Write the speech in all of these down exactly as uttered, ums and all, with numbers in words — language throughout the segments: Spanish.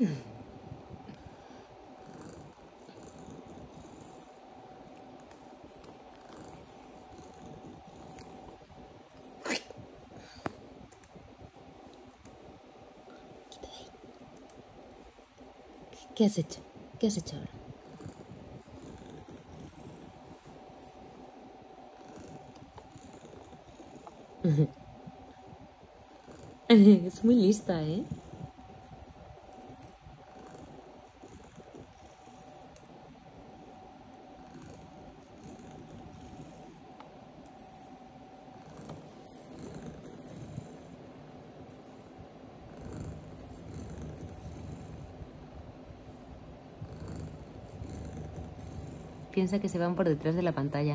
¿Qué has hecho? ¿Qué has hecho ahora? Es muy lista, ¿eh? Piensa que se van por detrás de la pantalla.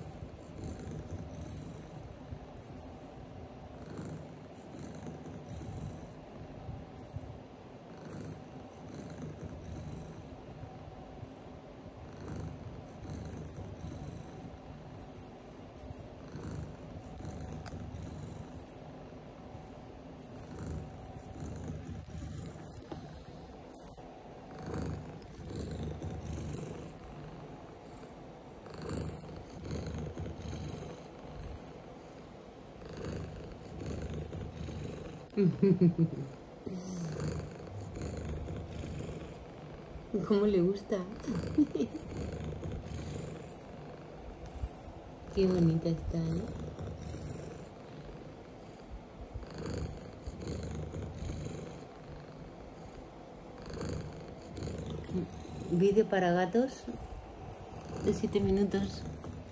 ¿Cómo le gusta? Qué bonita está, ¿eh? Vídeo para gatos de siete minutos.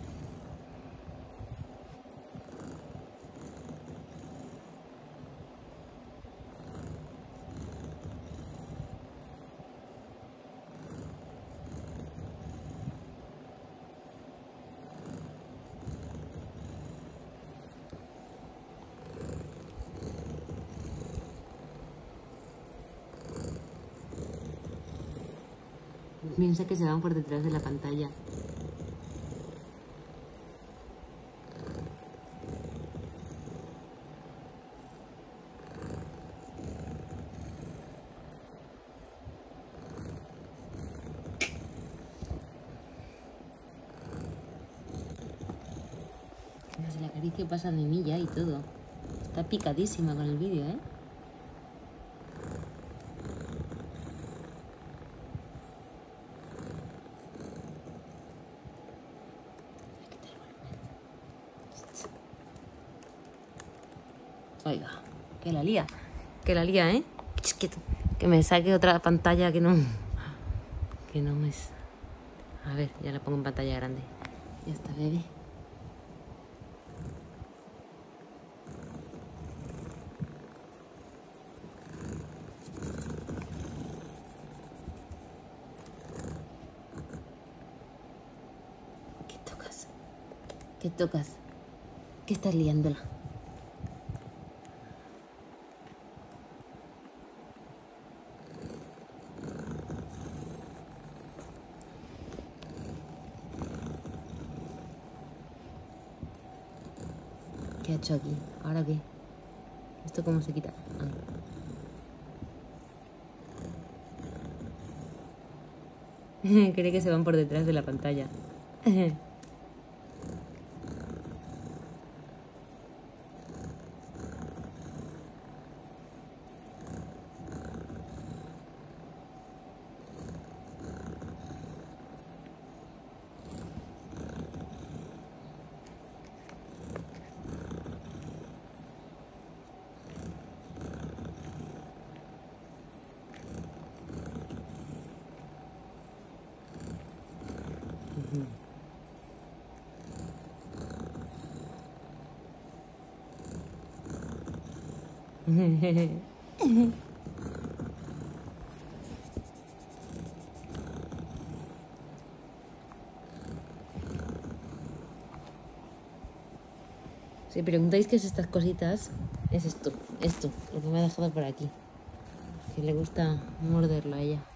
Piensa que se van por detrás de la pantalla. Se la acaricia pasa de mí ya y todo. Está picadísima con el vídeo, ¿eh? Oiga, que la lía, que la lía, ¿eh? Que, que me saque otra pantalla que no... Que no es... A ver, ya la pongo en pantalla grande. Ya está, bebé. ¿Qué tocas? ¿Qué tocas? ¿Qué estás liándola? ¿Qué ha hecho aquí? ¿Ahora qué? ¿Esto cómo se quita? Ah. Cree que se van por detrás de la pantalla. Si preguntáis qué es estas cositas, es esto, esto, lo que me ha dejado por aquí. Que le gusta morderlo a ella.